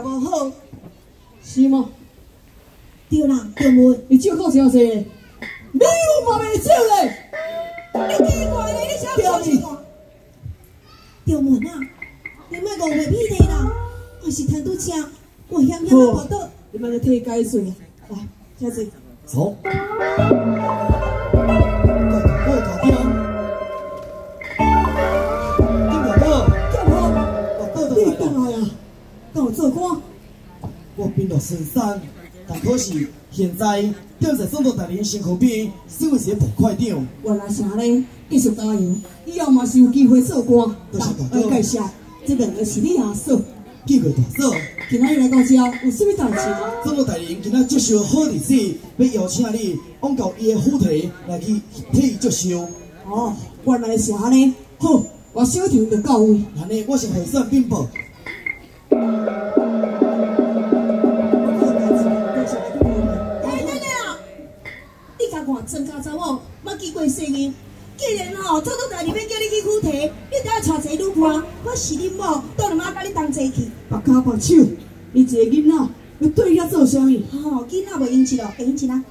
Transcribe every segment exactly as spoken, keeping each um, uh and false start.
无好， 是吗？ 对啦，对门， 你借够真济，你有嘛袂借嘞？ 你奇怪咧，你啥小情况？对门啊，你莫误会屁的啦，我是贪拄车，我险险啊跑倒。 你莫再替解释啊！来，小姐， 走。我大爹，丁大哥， 干嘛？ 我倒倒你来啦。 干来啊？跟我做官？ 我变到深山，但可是现在正在送到大林身躯边，身为一个部会长。 原来是安尼，继续加油，以后嘛是有机会做官。 多谢大哥来介绍，这两个是你阿嫂。 几个大嫂， 今仔日来到这，有啥物代志吗？ 送到大林今仔接受好日子，要邀请你往到伊的府邸来去替伊接受。 哦，原来是安尼。好，我小婷就到位。 安尼，我是会算禀报。 哎，等等啊！你甲看庄家查某，捌见过世人。既然吼，做到大日要叫你去府邸，你得要带一个女伴。我是恁某，倒两马甲你同齐去。 白卡白手，你一个囡仔要对遐做啥物？ 吼，囡仔袂用钱咯，会用钱啊？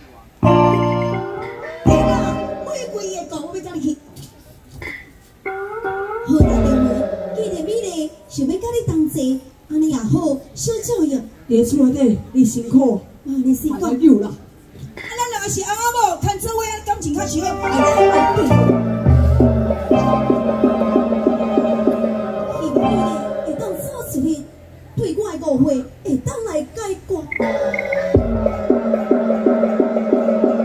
对啦，玫瑰的狗，我要甲你去。好啦，对门，既然美丽想要甲你同齐，安尼也好，小照应。 伫厝内底，你辛苦， 啊，你辛苦。 慢慢有啦。 啊，咱两个是翁仔某，牵做伙感情较是好。